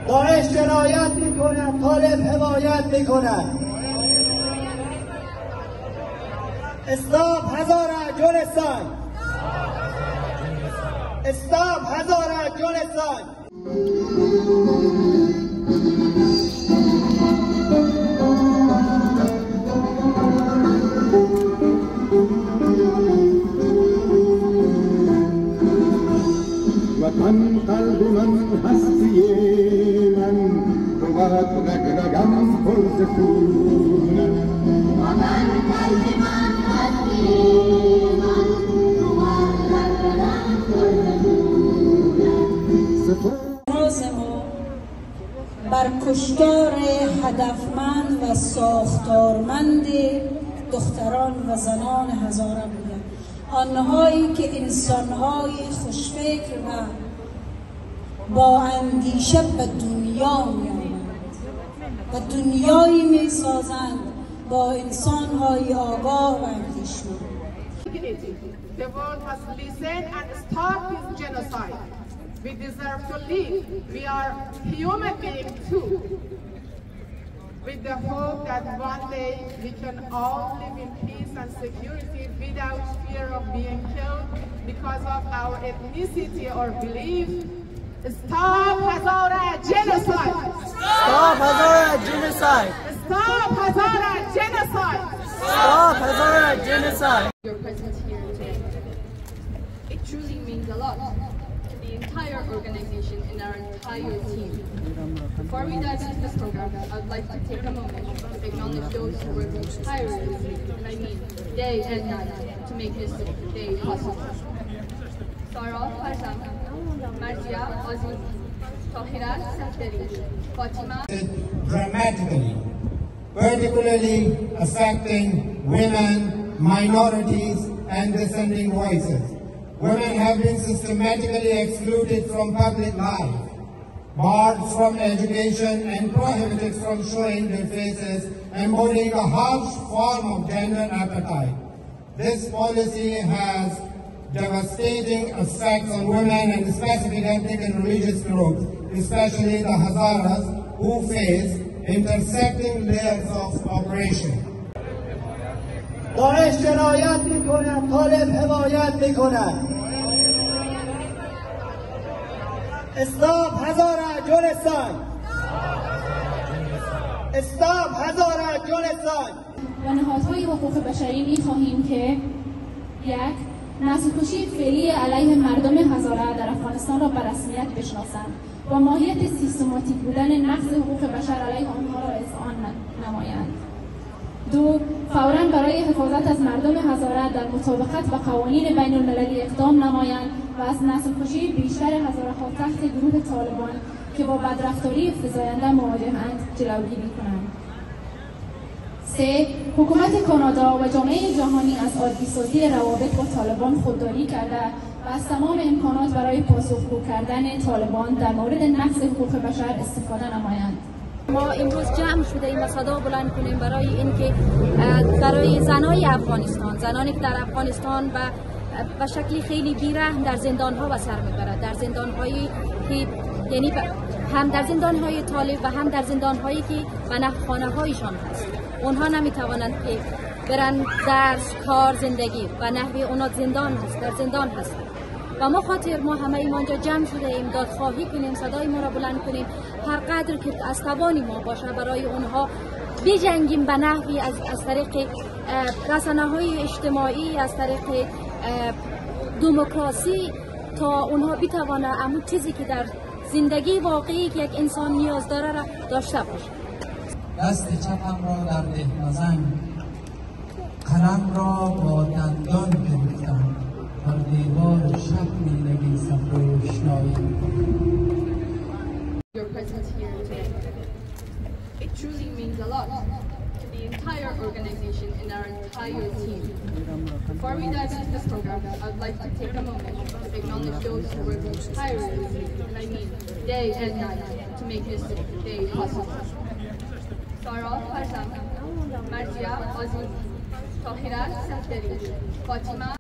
داعش جنایت میکند، طالب حمایت میکند. استاپ هزاره جولستان، استاپ هزاره جولستان. وطن قلب من هستی من بود رگرگم پر ز خونم. وطن قلب من هستی من بود رگرگم پر ز خونم. بر کشتار هدفمند و ساختارمند دختران و زنان هزاره بودند، آنهایی که انسانهای خوشفکر و با اندیشه به دنیا می‌آیند و دنیایی می‌سازند با انسانهای آگاه و اندیشمند. The world must listen and stop this genocide. We deserve to live. We are human beings too. With the hope that one day we can all live in peace and security without fear of being killed because of our ethnicity or belief. Stop Hazara genocide! Stop Hazara genocide! Stop Hazara genocide! Stop Hazara genocide! Your presence here today. It truly means a lot to the entire organization and our entire team. Before we dive into this program, I would like to take a moment to acknowledge those who work tirelessly, and I mean day and night, to make this day possible. Sarah Farzam, Marziya Aziz, Tahira Safdari, Fatima. Dramatically, particularly affecting women, minorities, and dissenting voices. Women have been systematically excluded from public life, barred from education, and prohibited from showing their faces, embodying a harsh form of gender appetite. This policy has devastating effects on women and specific ethnic and religious groups, especially the Hazaras, who face intersecting layers of oppression. داعش جنایت میکند، طالب حمایت میکند. استاپ هزاره جولستان، استاپ هزاره جولستان. و نهادهای حقوق بشری می‌خواهیم که یک، نسل‌کشی فعلی علیه مردم هزاره در افغانستان را به رسمیت بشناسند و ماهیت سیستماتیک بودن نقض حقوق بشر علیه آنها را اذعان نمایند. دو، فوراً برای حفاظت از مردم هزاره در مطابقت با قوانین بین المللی اقدام نمایند و از نسل‌کشی بیشتر هزاره‌ها تحت گروه طالبان که با بدرفتاری افزاینده مواجه‌اند جلوگیری کنند. سه، حکومت کانادا و جامعه جهانی از عادی‌سازی روابط با طالبان خودداری کرده و از تمام امکانات برای پاسخگو کردن طالبان در مورد نقض حقوق بشر استفاده نمایند. ما امروز جمع شده ایم و صدا بلند کنیم برای اینکه برای زنای افغانستان، زنانی که در افغانستان و به شکلی خیلی بیرحم در زندان‌ها به سر می‌برند، در زندان‌هایی که یعنی هم در زندان‌های طالب و هم در زندان‌هایی که به نحو خانه‌هایشان هست، اونها نمی‌توانند که برن درس، کار، زندگی و نحوی اونا زندان هست، در زندان هست. و ما خاطر ما همه اینجا جمع شده ایم دادخواهی کنیم، صدای ما را بلند کنیم، هر قدر که از توان ما باشه برای اونها بجنگیم به نحوی از طریق رسانه‌های اجتماعی، از طریق دموکراسی تا اونها بتوانند همون چیزی که در زندگی واقعی که یک انسان نیاز داره را داشته باشه. دست چپم را در دهن‌زن، قلم را با دندان گرفتم، بر دیوار شب می‌نویسم روشنایی. Your presence here today. It truly means a lot to the entire organization and our entire team. Before we dive into this program, I would like to take a moment to acknowledge those who work tirelessly, and I mean day and night, to make this day possible. Sarah Farzam, Marziya Aziz, Tahira Safdari, Fatima